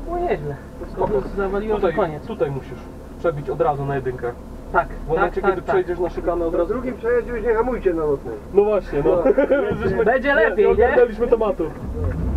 było nieźle. Spoko. Zawaliło Tutaj, koniec. tutaj musisz przebić od razu na jedynkę. Tak, W momencie, kiedy przejdziesz na szykanę od Na razu. drugim przejeździe już nie hamujcie na lotnej. No właśnie, no. Będzie lepiej, nie? Nie oglądaliśmy tematu.